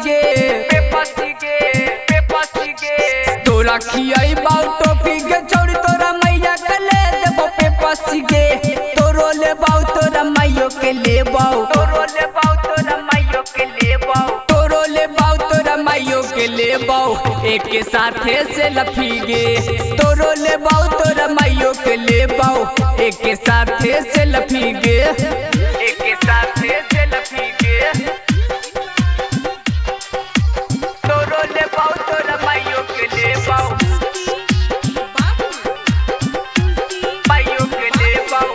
तोरा खियाई बाऊ टोपी गे छोड़ी तोरा मैया के ले देबो पे पसी गे तोरो ले बाऊ तोरा मैयो के ले बाऊ तोरो ले बाऊ तोरा मैयो के ले बाऊ तोरो ले बाऊ तोरा मैयो के ले बाऊ एक साथे से लफीगे तोरो ले बाऊ तोरा मैयो के ले बाऊ एक साथे से लफीगे एक साथे से लफीगे तोरो ले बाऊ तोरा मैयो के ले बाऊ मैयो के ले बाऊ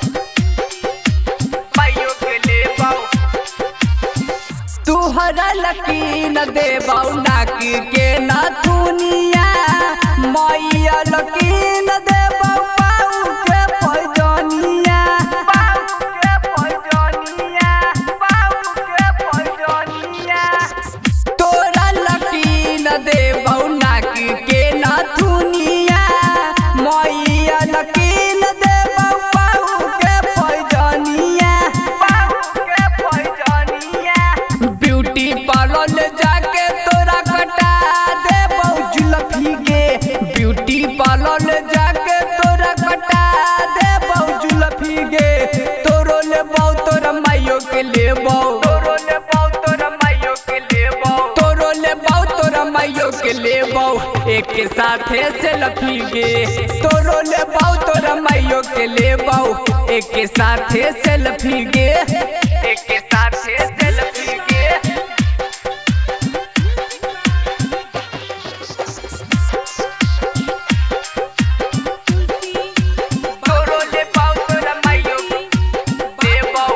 मैयो के ले बाऊ तू हरा लकीन दे बाऊ नाक के नाथुनिया मैया लकीन दे बाऊ पाऊ के पैजनिया पाऊ के पैजनिया पाऊ के पैजनिया तोरा लकीन दे बाऊ नाक के नाथुनिया मैया लकीन दे बाऊ पाऊ के पैजनिया पाऊ के पैजनिया ब्यूटी पार्लर जाके तोरा कटा दे बाऊ जुल्फी गे ब्यूटी पार्लर जाके तोरा कटा दे बाऊ जुल्फी गे तोरो ले बाऊ तोरा माइयो के ले बाऊ तोरो ले बाऊ तोरा माइयो के ले बाऊ तोरो ले बाऊ तोरा माइयो के ले बाऊ एक साथे से लफीगे तोरो ले बाऊ तोरा माइयो के ले बाऊ एक साथे से लफीगे एक साथे से लफीगे तोरो ले बाऊ तोरा माइयो ले बाऊ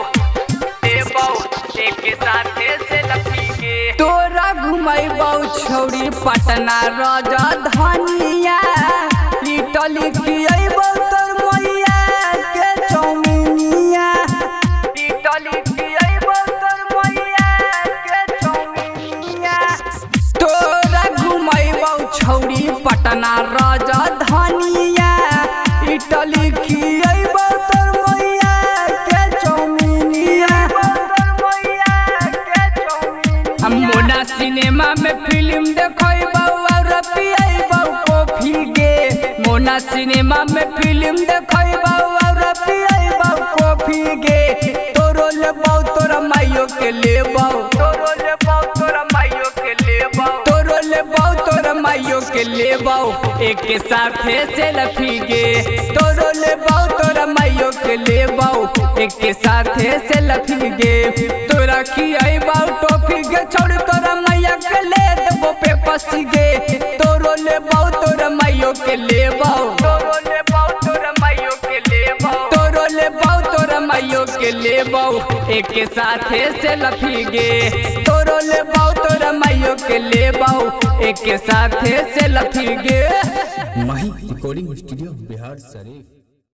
एक साथे से लफीगे तोरा घुमाई बाऊ छोड़ी पटना राजधानिया लिटली खियाई बाऊ तोर मैया के चौमिनिया लिटली खियाई बाऊ तोर मैया के चौमिनिया तोरा घुमाई बाऊ छोड़ी पटना राजधानिया लिटली खियाई बाऊ तोर मैया के चौमिनिया मोना सिनेमा में फिल्म देखई बाऊ और पियाई बाऊ कॉफी गे मोना सिनेमा में फिल्म देखई बाऊ और पियाई बाऊ कॉफी गे तोरो ले बाऊ तोरा माइयो के ले बाऊ तोरो ले बाऊ तोरा माइयो के ले बाऊ तोरो ले बाऊ तोरा माइयो के ले बाऊ एक साथे से लफीगे तोरो ले बाऊ तोरा माइयो के ले बाऊ एक साथे से लफीगे तोरा खियाई बाऊ टोपी गे छोड़ी तोरा मैया के ले देबो पे पसी गे तोरो ले बाऊ तोरा माइयो के ले बाऊ तोरो ले बाऊ तोरा माइयो के ले बाऊ तोरो ले बाऊ तोरा माइयो के ले बाऊ एक साथे से लफीगे तोरो ले बाऊ तोरा माइयो के ले बाऊ एक साथे से लफीगे माही रिकॉर्डिंग स्टूडियो बिहार शरीफ।